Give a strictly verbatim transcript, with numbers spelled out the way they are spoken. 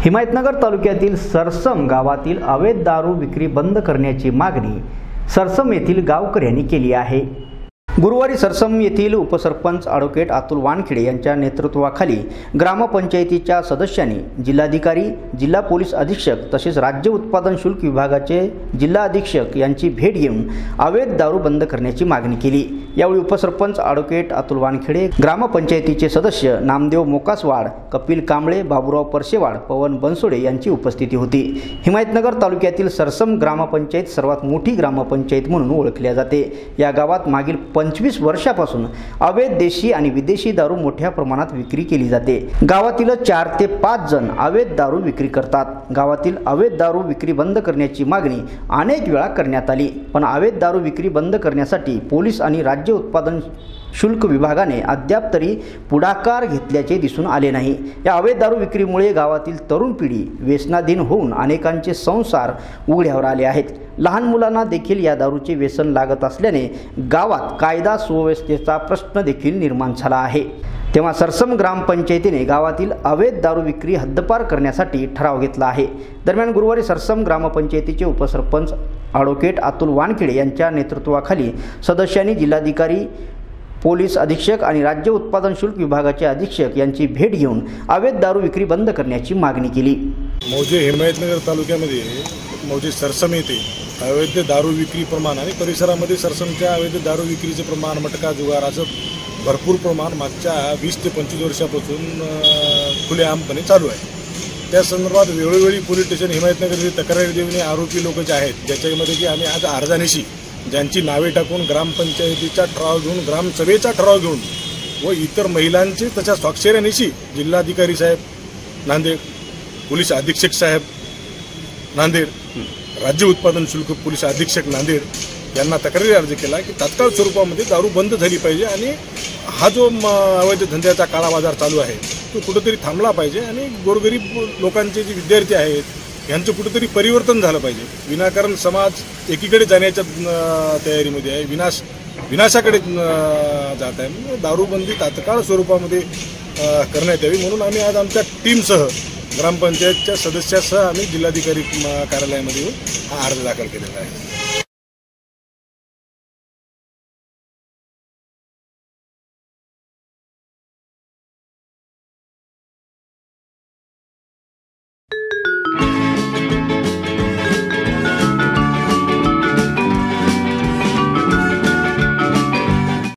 हिमायतनगर तालुक्यातील सरसम गावातील अवैध दारू विक्री बंद करण्याची मागणी सरसम येथील गावकऱ्यांनी केली आहे। गुरुवारी सरसम येथील उपसरपंच ॲडव्होकेट अतुल वानखेडे यांच्या नेतृत्वाखाली ग्रामपंचायतीच्या सदस्यांनी जिल्हाधिकारी, जिल्हा पोलीस अधीक्षक तसेच राज्य उत्पादन शुल्क विभागाचे जिल्हा अधीक्षक यांची भेट घेऊन अवैध दारू बंद करण्याची मागणी केली। यावेळी उपसरपंच ॲडव्होकेट अतुल वानखेडे, ग्रामपंचायतीचे सदस्य नामदेव मोकासवाड, कपिल कांबळे, बाबूराव परसेवाड, पवन बनसोडे यांची उपस्थिती होती। हिमायतनगर तालुक्यातील सरसम ग्रामपंचायत सर्वात मोठी ग्रामपंचायत म्हणून ओळखली जाते। या गावात मागील पंचवीस वर्षापासून अवैध देशी आणि विदेशी दारू मोठ्या प्रमाणात विक्री केली जाते। गावातील चार ते पाच जण अवैध दारू विक्री करतात। गावातील अवैध दारू विक्री बंद करण्याची मागणी अनेक वेळा करण्यात आली, पण अवैध दारू विक्री बंद करण्यासाठी पोलीस आणि राज्य उत्पादन शुल्क विभागाने अद्याप तरी पुढाकार घेतल्याचे दिसून आले नाही। या अवैध दारू विक्रीमुळे गावातील तरुण पिढी व्यसनाधीन होऊन अनेकांचे संसार उघड्यावर आले आहेत। लहान मुलांना देखील या दारूचे व्यसन लागत असल्याने गावात कायदा सुव्यवस्थेचा प्रश्न देखील निर्माण झाला आहे। तेव्हा सरसम ग्रामपंचायतीने गावातील अवैध दारू विक्री हद्दपार करण्यासाठी ठराव घेतला आहे। दरम्यान गुरुवारी सरसम ग्रामपंचायतीचे उपसरपंच ॲडव्होकेट अतुल वानखेडे यांच्या नेतृत्वाखाली सदस्यांनी जिल्हाधिकारी, पोलीस अधीक्षक आणि राज्य उत्पादन शुल्क विभागाचे अधीक्षक यांची भेट घेऊन अवैध दारू विक्री बंद करण्याची मागणी केली। मौजे हिमायतनगर तालुक्यामध्ये मौजे सरसम येथे अवैध दारू विक्री प्रमाण आणि परिसरामध्ये सरसमच्या अवैध दारू विक्रीचे प्रमाण, मटका, जुगार असं भरपूर प्रमाण मागच्या वीस ते पंचवीस वर्षापासून खुलेआमपणे चालू आहे। त्या संदर्भात वेळोवेळी पोलीस स्टेशन हिमायतनगर तक्रारी देऊन आरोपी लोक जे आहेत, ज्याच्यामध्ये की आम्ही आज अर्धानिशी ज्यांची नावे टाकून ग्रामपंचायतीचा ठराव घेऊन, ग्रामसभेचा ठराव घेऊन व इतर महिलांची तशा स्वाक्षऱ्यानिशी जिल्हाधिकारी साहेब नांदेड, पोलीस अधीक्षक साहेब नांदेड, राज्य उत्पादन शुल्क पोलीस अधीक्षक नांदेड यांना तक्रारी अर्ज केला की तात्काळ स्वरूपामध्ये दारू बंद झाली पाहिजे आणि हा जो अवैध धंद्याचा काळा बाजार चालू आहे तो कुठेतरी थांबला पाहिजे आणि गोरगरीब लोकांचे जे विद्यार्थी आहेत यांचं कुठेतरी परिवर्तन झालं पाहिजे। विनाकारण समाज एकीकडे जाण्याच्या तयारीमध्ये आहे, विनाश विनाशाकडे जात आहे। दारूबंदी तात्काळ स्वरूपामध्ये करण्यात यावी म्हणून आम्ही आज आमच्या टीमसह ग्रामपंचायतच्या सदस्यासह आम्ही जिल्हाधिकारी कार्यालयामध्ये येऊन हा अर्ज दाखल केलेला आहे।